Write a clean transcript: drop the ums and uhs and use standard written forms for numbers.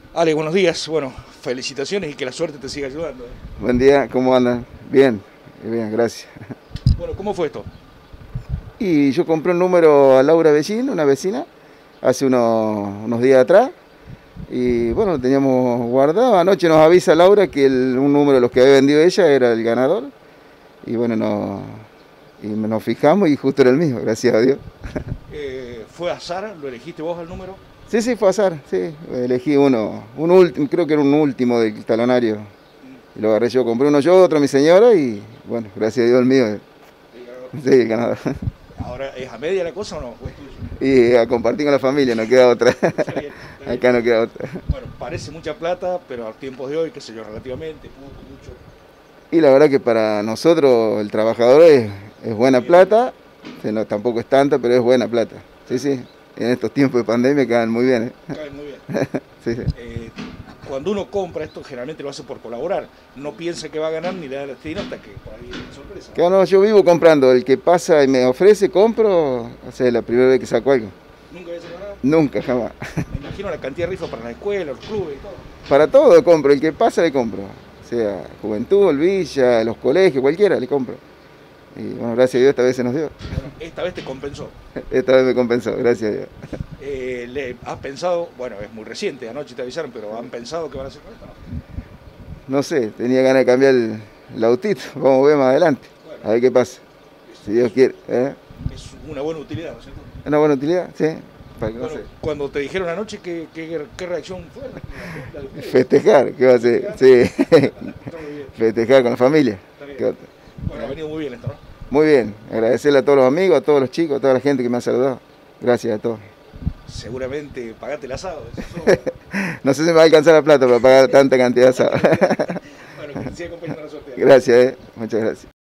Ale, buenos días. Bueno, felicitaciones y que la suerte te siga ayudando. Buen día, ¿cómo andan? Bien, bien, gracias. Bueno, ¿cómo fue esto? Y yo compré un número a Laura Bellín, una vecina, hace unos días atrás. Y bueno, lo teníamos guardado. Anoche nos avisa Laura que un número de los que había vendido ella era el ganador. Y bueno, nos fijamos y justo era el mío, gracias a Dios. ¿Fue azar? ¿Lo elegiste vos al número? Sí, sí, fue azar, sí. Elegí un último, creo que era un último del talonario. Y lo agarré yo, compré uno yo, otro mi señora y bueno, gracias a Dios el mío. El ganador. Sí, el ganador. ¿Ahora es a media la cosa o no? ¿O es tuyo? Y a compartir con la familia, no queda otra. Está bien, está bien. Acá no queda otra. Bueno, parece mucha plata, pero a tiempos de hoy, qué sé yo, relativamente, poco, mucho. Y la verdad que para nosotros, el trabajador, es buena plata. Sí, no, tampoco es tanta, pero es buena plata. Sí, sí. En estos tiempos de pandemia quedan muy bien. Cae muy bien. Sí, sí. Cuando uno compra esto, generalmente lo hace por colaborar. No piensa que va a ganar ni le da el destino hasta que por ahí viene una sorpresa. Claro, no, yo vivo comprando. El que pasa y me ofrece, compro. O sea, es la primera vez que saco algo. ¿Nunca había sacado nada? Nunca, jamás. Me imagino la cantidad de rifas para la escuela, los clubes y todo. Para todo compro. El que pasa le compro. O sea, Juventud, Villa, los colegios, cualquiera le compro. Y bueno, gracias a Dios esta vez se nos dio. Bueno, esta vez te compensó. Esta vez me compensó, gracias a Dios. ¿Has pensado, bueno, es muy reciente, anoche te avisaron, pero han pensado que van a hacer con esto? No sé, tenía ganas de cambiar el autito. Vamos a ver más adelante. Bueno, A ver qué pasa. Si Dios quiere. ¿Eh? es una buena utilidad, ¿no es cierto? ¿Una buena utilidad? Sí. Para que no Bueno, sé. cuando te dijeron anoche, ¿qué reacción fue? La de ustedes. Festejar, ¿qué va a hacer? Sí. Está muy bien, Festejar con la familia. está bien. ¿Qué otra? Bueno, ha venido muy bien esto, ¿no? Muy bien. Agradecerle a todos los amigos, a todos los chicos, a toda la gente que me ha saludado. Gracias a todos. Seguramente pagaste el asado, eso sobra. No sé si me va a alcanzar la plata para pagar tanta cantidad de asado. Bueno, que te siga acompañando la suerte. Gracias, muchas gracias.